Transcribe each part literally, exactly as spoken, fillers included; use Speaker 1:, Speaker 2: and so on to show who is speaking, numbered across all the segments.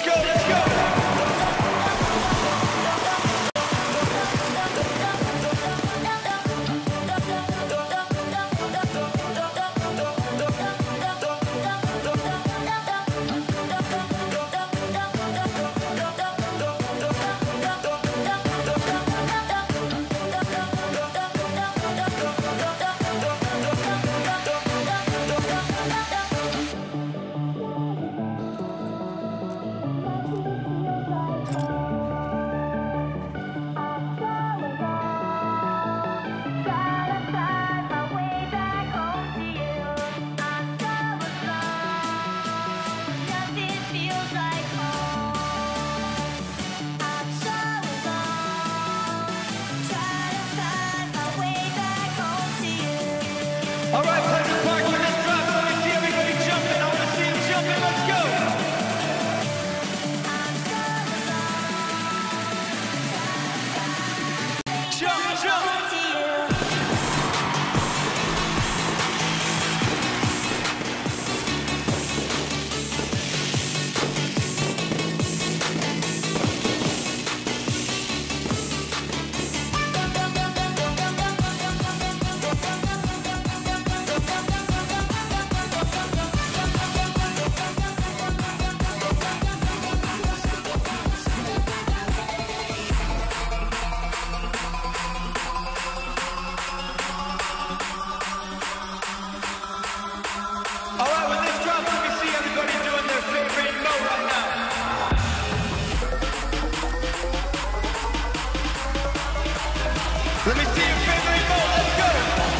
Speaker 1: Let's go, let's go. All right, Pleasant Park, when this drops, let me see everybody jumping. I want to see them jumping. Let's go. Jump, jump. All right, when this drops, let me see everybody doing their favorite mo right now. Let me see your favorite mo. Let's go.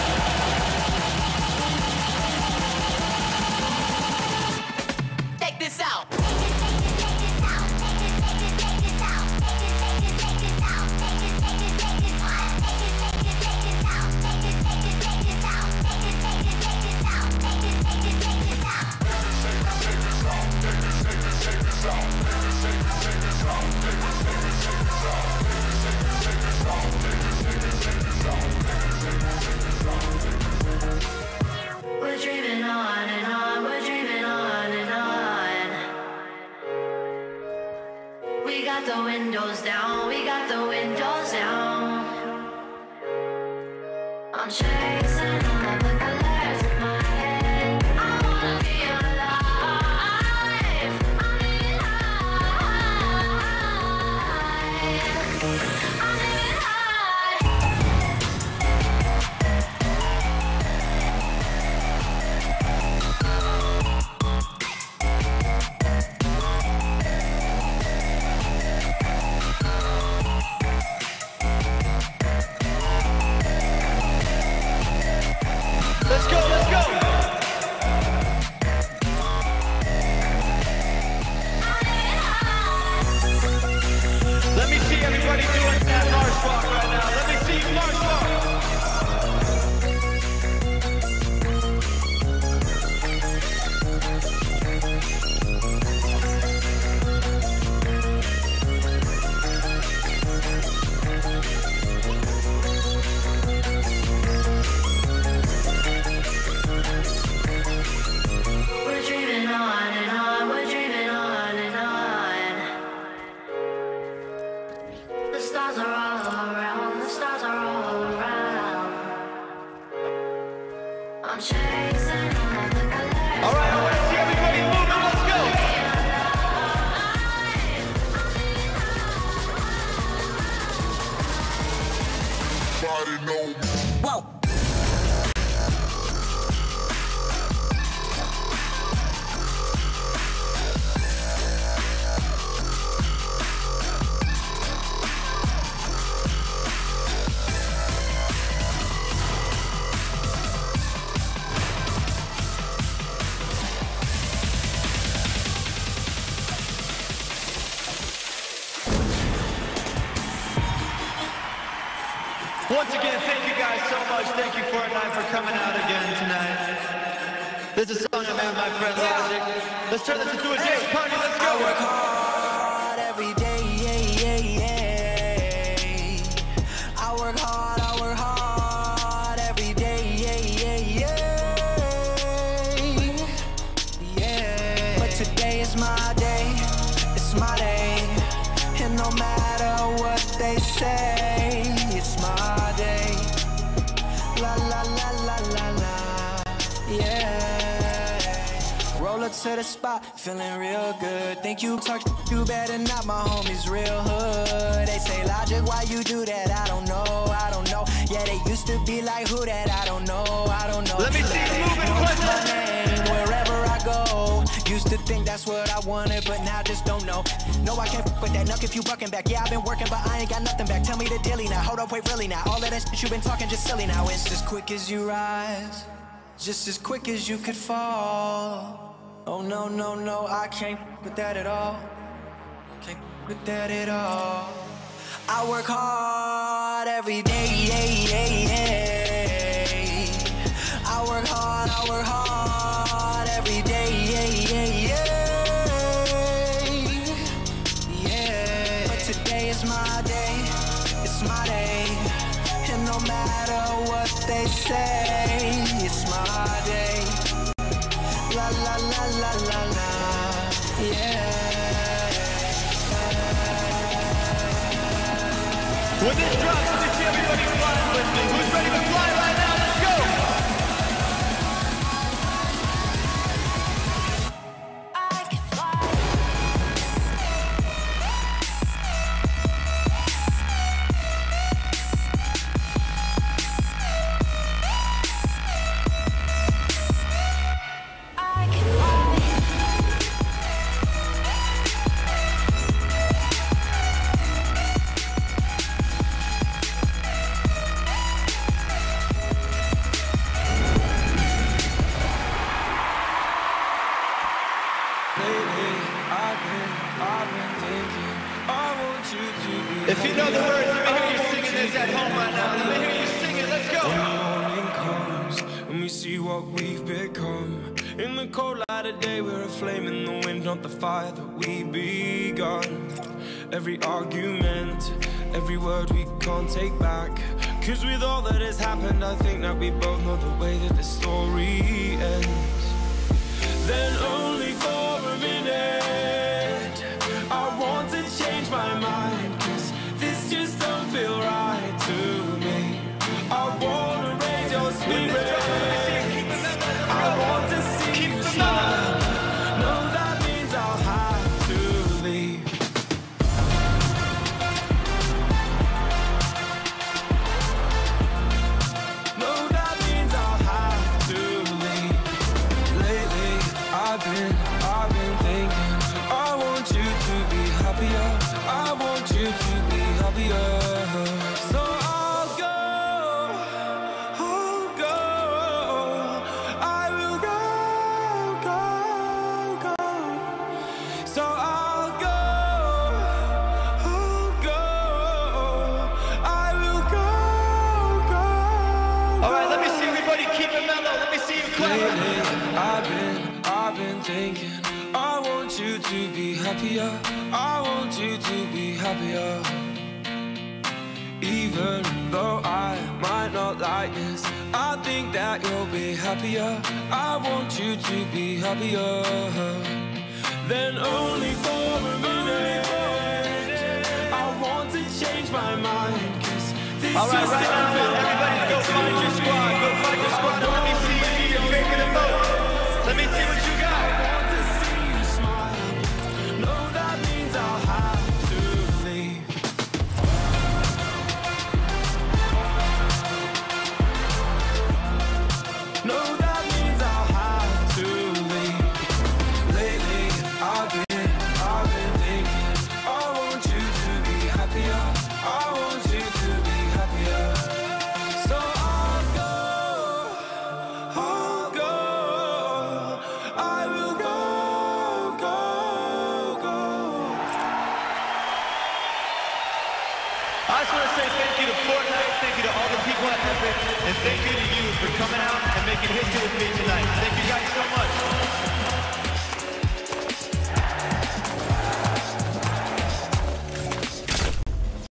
Speaker 1: Take this out.
Speaker 2: We're dreaming on and on, we're dreaming on and on. We got the windows down, we got the windows down. I'm chasing all of the colors in my head. I wanna be alive. I'm living high. I'm living high.
Speaker 1: Let's go, let's go. Let me see everybody doing that march walk right now. Let me see you march walk.
Speaker 2: We're dreaming on and on, we're dreaming on and on. The stars are all around, the stars are all around. I'm chasing all of the colors.
Speaker 1: All right, I want to see everybody moving. Let's go.
Speaker 3: Whoa.
Speaker 1: Once again, thank you guys so much. Thank you, Fortnite, for coming out again tonight. This is a song I made with my friend Logic. Let's turn this into a dance party. Let's go.
Speaker 3: I work hard every day. I work hard, I work hard every day. Yeah. But today is my day. It's say. It's my day. La la la la la la, yeah. Roll up to the spot, feeling real good. Think you talk, you better not, my homies real hood. They say, Logic, why you do that? I don't know, I don't know. Yeah, they used to be like, who that? I don't know, I don't know.
Speaker 1: Let me see you moving,
Speaker 3: my name wherever I go. Used to think that's what I wanted, but now just don't know. No, I can't f with that nuck if you bucking back. Yeah, I've been working, but I ain't got nothing back. Tell me the dilly now. Hold up, wait, really now. All of that shit you been talking just silly now. It's as quick as you rise, just as quick as you could fall. Oh no, no, no, I can't f with that at all. Can't f with that at all. I work hard every day, yeah, yeah, yeah. I work hard, I work hard every day, yeah, yeah, yeah. Yeah, but today is my day, it's my day. And no matter what they say, it's my day. La la la la la la, yeah.
Speaker 1: When this drops, let me see everybody flying with me. Who's ready to fly right now? Let's go!
Speaker 2: I can fly. I can fly.
Speaker 1: If you know the words, let me hear you singing this at home right now. Let me hear you sing it. Let's go!
Speaker 4: When the morning comes and we see what we've become, in the cold light of day we're a flame in the wind, not the fire that we begun. Every argument, every word we can't take back, cause with all that has happened I think that we both know the way that the story ends. Then only for a minute I want to change my mind, cause this just don't feel right to me. I wanna raise your spirits, I want to see you smile. No, that means I'll have to leave. No, that means I'll have to leave. Lately, I've been, I've been thinking, I want you to be happier, I want you to be happier. So I'll go, I'll go, I will go, go, go. So I'll go, I'll go, I will go, go.
Speaker 1: All right, let me see everybody keep it mellow. Let me see you clap.
Speaker 4: Lately, I've been, I've been thinking, I want you to be happier, I want you to be happier. Even though I might not like this, I think that you'll be happier, I want you to be happier. Then only for a minute I want to change my mind, cause this
Speaker 1: All right,
Speaker 4: just
Speaker 1: right
Speaker 4: don't
Speaker 1: now,
Speaker 4: feel
Speaker 1: everybody
Speaker 4: right
Speaker 1: go
Speaker 4: to
Speaker 1: find your
Speaker 4: me.
Speaker 1: squad. Go find your squad and let me see you. You're making a vote. Let me see what you got.
Speaker 4: I want to see you smile. No, that means I'll have to leave. No, that means I'll have to leave. Lately, I've been, I've been thinking, I want you to be happier, I want you to be happier. So I'll go, I'll go, I will go, go, go.
Speaker 1: I just want to say thank you to Fortnite, thank you to all the people at Epic, and thank you to you for coming out and making history with me tonight. Thank you guys